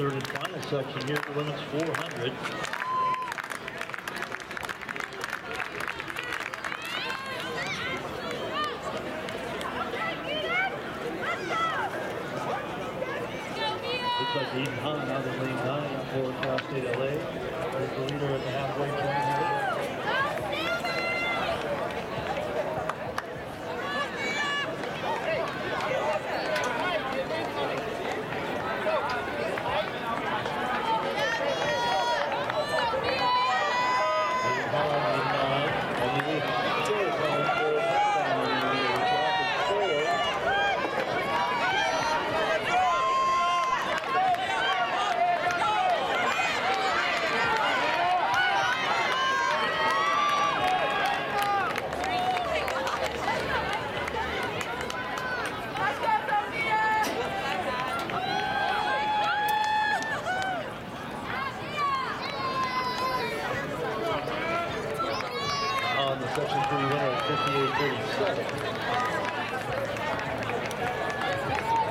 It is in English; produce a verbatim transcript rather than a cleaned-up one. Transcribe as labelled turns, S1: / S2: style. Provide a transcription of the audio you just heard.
S1: third and final section here at the women's four hundred. Looks like Eden Hahn out of the lane nine for Cal State L A. There's the leader at the halfway point here. On the Section three winner at fifty-eight thirty-seven.